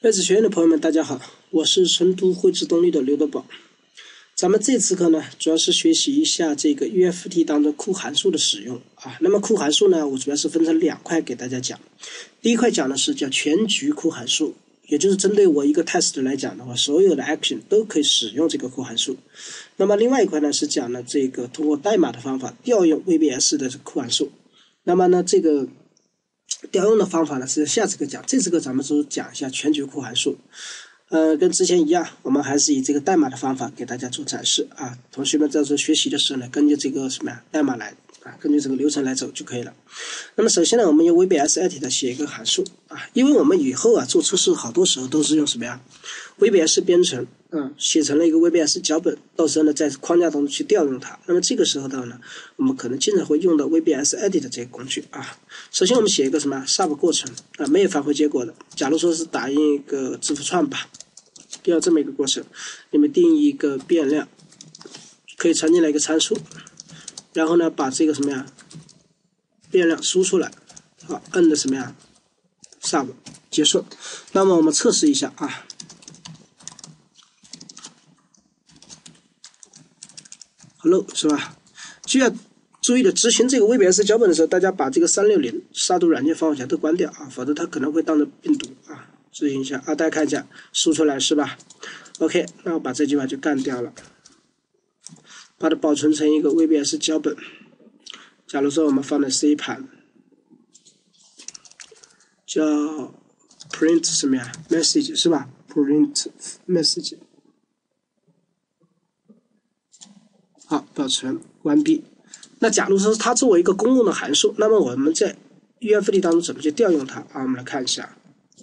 瑞子学院的朋友们，大家好，我是成都汇智动力的刘德宝。咱们这次课呢，主要是学习一下这个 UFT 当中库函数的使用啊。那么库函数呢，我主要是分成两块给大家讲。第一块讲的是叫全局库函数，也就是针对我一个 test 来讲的话，所有的 action 都可以使用这个库函数。那么另外一块呢，是讲了这个通过代码的方法调用 VBS 的库函数。那么呢，这个调用的方法呢是下次课讲，这次课咱们就讲一下全局库函数。跟之前一样，我们还是以这个代码的方法给大家做展示啊。同学们在这学习的时候呢，根据这个代码来啊，根据这个流程来走就可以了。那么首先呢，我们用 VBS edit 写一个函数啊，因为我们以后啊做测试好多时候都是用VBS 编程写成了一个 VBS 脚本，到时候呢在框架中去调用它。那么这个时候呢，我们可能经常会用到 VBS edit 这个工具啊。首先我们写一个sub 过程啊，没有返回结果的。假如说是打印一个字符串吧，要这么一个过程，里面定义一个变量，可以传进来一个参数，然后呢把这个变量输出来，好，摁的sub 结束。那么我们测试一下啊。Hello 是吧？需要注意的，执行这个 VBS 脚本的时候，大家把这个360杀毒软件防火墙都关掉啊，否则它可能会当成病毒啊。执行一下啊，大家看一下，输出来是吧 ？OK， 那我把这句话就干掉了，把它保存成一个 VBS 脚本。假如说我们放在 C 盘，叫 print message 是吧 ？print message。好，保存关闭。那假如说它作为一个公共的函数，那么我们在 UFT 当中怎么去调用它啊？我们来看一下。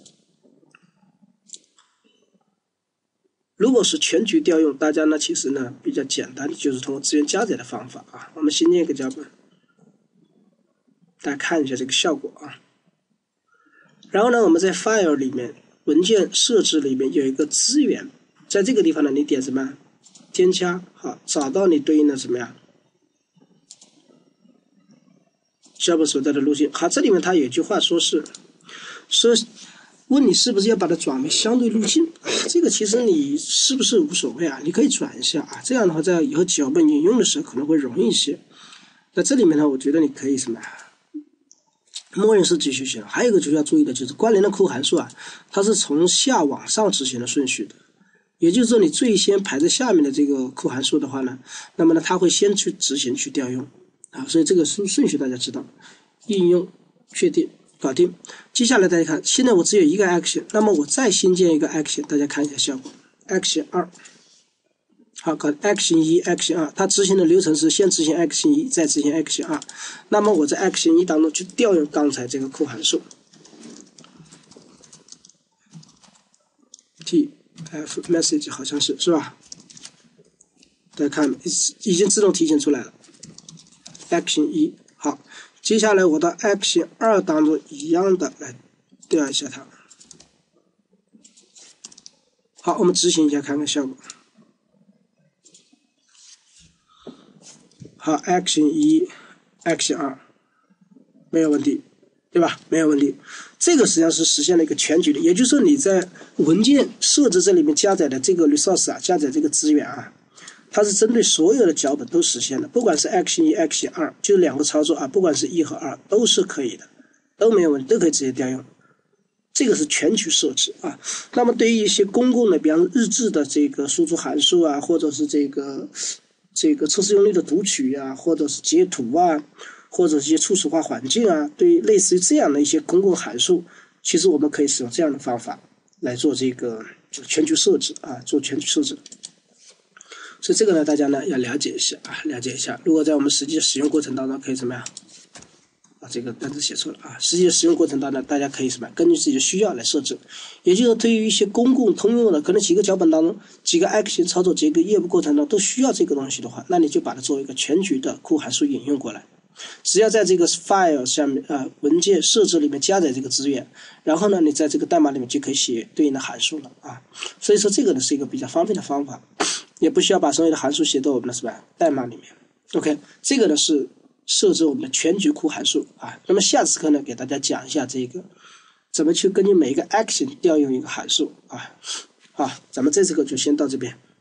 如果是全局调用，大家呢其实呢比较简单，就是通过资源加载的方法啊。我们新建一个脚本，大家看一下这个效果啊。然后呢，我们在 File 里面文件设置里面有一个资源，在这个地方呢，你点添加，好，找到你对应的脚本所在的路径。好，这里面它有一句话说问你是不是要把它转为相对路径，这个其实你是不是无所谓啊，你可以转一下啊，这样的话在以后脚本引用的时候可能会容易一些。那这里面呢，我觉得你可以默认是继续写。还有一个就是要注意的，就是关联的库函数啊，它是从下往上执行的顺序的。也就是说，你最先排在下面的这个库函数的话呢，那么呢，它会先去执行去调用啊，所以这个顺序大家知道。应用确定搞定。接下来大家看，现在我只有一个 action， 那么我再新建一个 action， 大家看一下效果。action 2，好，搞 action 1 action 2，它执行的流程是先执行 action 1，再执行 action 2。那么我在 action 1当中去调用刚才这个库函数。F message 好像是吧？大家看，已经自动提醒出来了。Action 1，好，接下来我到 Action 2当中一样的来调一下它。好，我们执行一下看看效果。好 ，Action 1 ，Action 2，没有问题。对吧？没有问题。这个实际上是实现了一个全局的，也就是说你在文件设置这里面加载的这个 resource 啊，加载这个资源啊，它是针对所有的脚本都实现的，不管是 action 1 action 2，就是两个操作啊，不管是1和2都是可以的，都没有问题，都可以直接调用。这个是全局设置啊。那么对于一些公共的，比方说日志的这个输出函数啊，或者是这个测试用例的读取啊，或者是截图啊，或者一些初始化环境啊，对于类似于这样的一些公共函数，其实我们可以使用这样的方法来做这个全局设置啊，做全局设置。所以这个呢，大家呢要了解一下啊，了解一下。如果在我们实际使用过程当中，可以这个单词写错了啊。实际使用过程当中，大家可以根据自己的需要来设置。也就是说，对于一些公共通用的，可能几个脚本当中，几个 action 操作，几个业务过程当中都需要这个东西的话，那你就把它作为一个全局的库函数引用过来。只要在这个 file 下面文件设置里面加载这个资源，然后呢，你在这个代码里面就可以写对应的函数了啊。所以说这个呢是一个比较方便的方法，也不需要把所有的函数写到我们的代码里面。OK， 这个呢是设置我们的全局库函数啊。那么下次课呢，给大家讲一下这个怎么去根据每一个 action 调用一个函数啊。好，咱们这次课就先到这边。